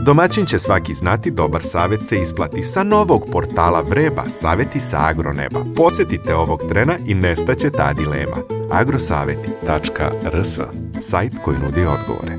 Domaćin će svaki znati, dobar savjet se isplati. Sa novog portala Vreba, savjeti sa agroneba. Posjetite ovog trena i nestaće ta dilema. agrosaveti.rs, sajt koji nudi odgovore.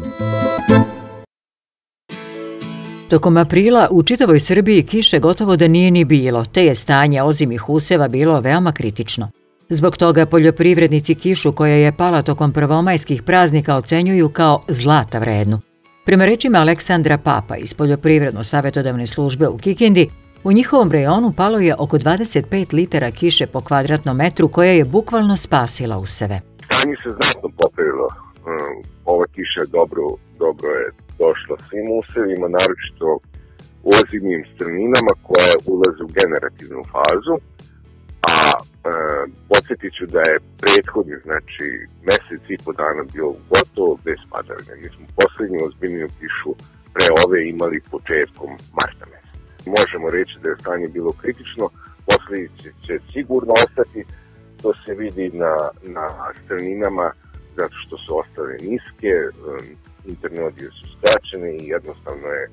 Tokom aprila u čitavoj Srbiji kiše gotovo da nije ni bilo, te je stanje ozimih useva bilo veoma kritično. Zbog toga poljoprivrednici kišu koja je pala tokom prvomajskih praznika ocenjuju kao zlata vrednu. Prema rečima Aleksandra Papa iz Poljoprivredno-savjetodavne službe u Kikindi, u njihovom rejonu palo je oko 25 litara kiše po kvadratnom metru koja je bukvalno spasila useve. Stanje se znatno popravilo. Ova kiša dobro je došla svim usevima, naročito u ozimnim strninama koje ulaze u generativnu fazu, a podsjetit ću da je prethodni, znači mesec i po dana bio gotovo bez padavine. Mi smo poslednju ozbiljniju kišu pre ove imali početkom marta meseca. Možemo reći da je stanje bilo kritično, posledice će sigurno ostati, to se vidi na strninama zato što su ostale niske, interne odije su skraćene i jednostavno je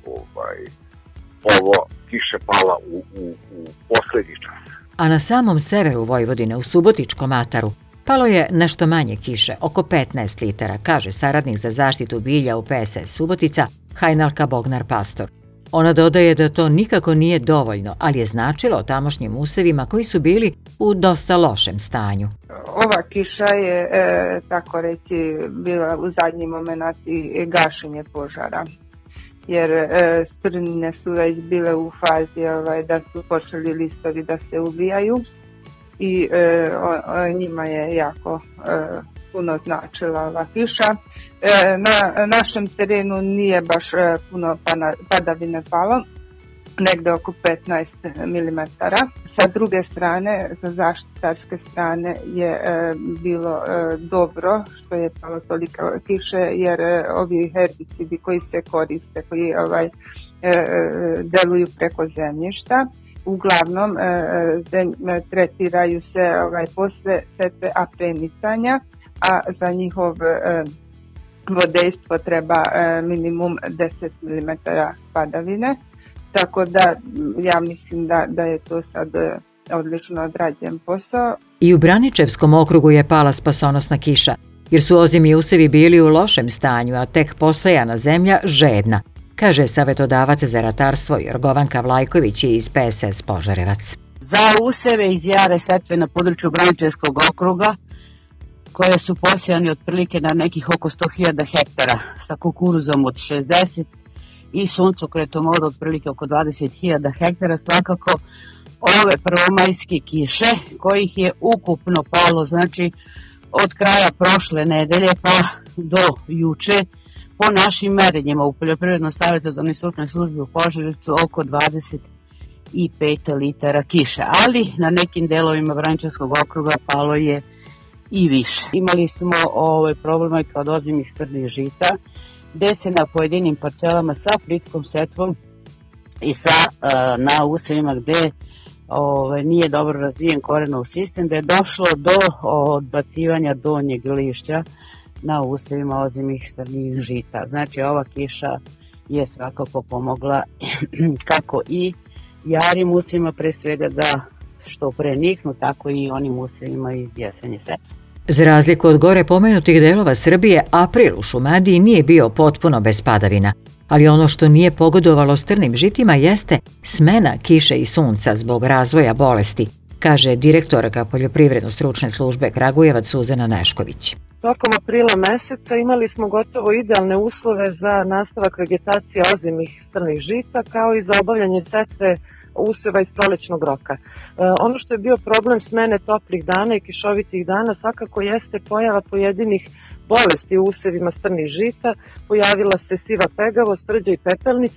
ovo kiša pala u poslednji čas. A na samom severu Vojvodine, u Subotičkom ataru, palo je nešto manje kiše, oko 15 litara, kaže saradnik za zaštitu bilja u PSS Subotica, hajnalka Bognar Pastor. Ona dodaje da to nikako nije dovoljno, ali je značilo tamošnjim usevima koji su bili u dosta lošem stanju. Ova kiša je, tako reći, bila u zadnji moment i gašenje požara. Jer strnine su već bile u fazi da su počeli listovi da se ubijaju i njima je jako puno značila ova kiša. Na našem terenu nije baš puno padavine palo, negde oko 15 mm. Sa druge strane, sa zaštitarske strane je bilo dobro što je palo toliko kiše, jer ovi herbicidi koji se koriste, koji deluju preko zemljišta, uglavnom tretiraju se posle setve a pre nicanja, a za njihov vodejstvo treba minimum 10 mm padavine. Tako da ja mislim da je to sad odlično odrađen posao. I u Braničevskom okrugu je pala spasonosna kiša, jer su ozimi usevi bili u lošem stanju, a tek posejana zemlja žedna, kaže savjetodavac za ratarstvo Jorgovanka Vlajković iz PSS Požarevac. Za useve iz jare setve na području Braničevskog okruga, koje su posejani otprilike na nekih oko 100.000 hektara, sa kukuruzom od 60 i suncokretom od otprilike oko 20.000 hektara, svakako ove prvomajske kiše, kojih je ukupno palo, znači od kraja prošle nedelje pa do juče, po našim merenjima u Poljoprivredno-savjetodavnoj stručnoj službi u Požarevcu oko 25 litara kiše, ali na nekim delovima Braničevskog okruga palo je i više. Imali smo problema kod ozimih strnih žita, gde se na pojedinim parcelama sa plitkom setvom i na usevima gde nije dobro razvijen korenov sistem, da je došlo do odbacivanja donjeg lišća na usevima ozimih strnih žita. Znači ova kiša je svakako pomogla kako i jarim usevima pre svega da što pre niknu, tako i onim usevima iz jesenje setve. Za razliku od gore pomenutih delova Srbije, april u Šumadiji nije bio potpuno bez padavina, ali ono što nije pogodovalo strnim žitima jeste smena kiše i sunca zbog razvoja bolesti, kaže direktorka Poljoprivredno-stručne službe Kragujevac Suzana Nešković. Tokom aprila meseca imali smo gotovo idealne uslove za nastavak vegetacije ozimih strnih žita, kao i za obavljanje setve useva iz prolećnog roka. Ono što je bio problem smene toplih dana i kišovitih dana svakako jeste pojava pojedinih bolesti u usevima strnih žita. Pojavila se siva pegavost, rđa i pepelnica,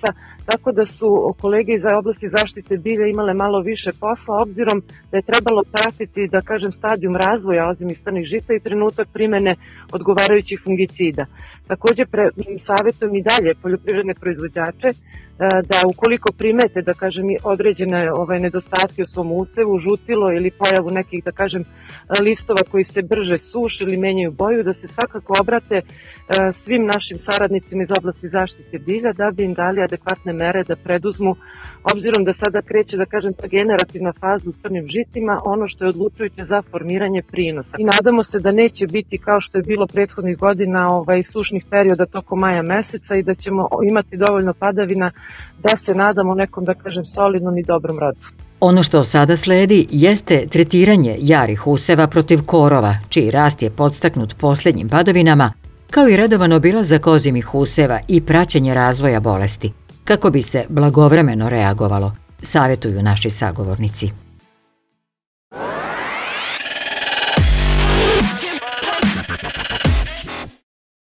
tako da su kolege iz oblasti zaštite bilja imale malo više posla, obzirom da je trebalo pratiti, da kažem, stadijum razvoja ozimih strnih žita i trenutak primene odgovarajućih fungicida. Takođe, savjetujem i dalje poljoprivredne proizvođače da ukoliko primete, da kažem, određene nedostatke u svom usevu, žutilo ili pojavu nekih, da kažem, listova koji se brže suše ili menjaju boju, da se svakako obrate svim našim saradnicima iz oblasti zaštite bilja da bi im dali adekvatne mere da preduzmu, obzirom da sada kreće, da kažem, ta generativna faza u strnim žitima, ono što je odlučujuće za formiranje prinosa. I nadamo se da neće biti kao što je bilo prethodnih godina sušnih perioda tokom maja meseca i da ćemo imati dovoljno padavina da se nadamo nekom, da kažem, solidnom i dobrom rodu. Ono što sada sledi jeste tretiranje jarih useva protiv korova, čiji rast je podstaknut posljednjim padavinama, kao i redovan obilazak ozimih useva i praćenje razvoja bolesti, kako bi se blagovremeno reagovalo, savjetuju naši sagovornici.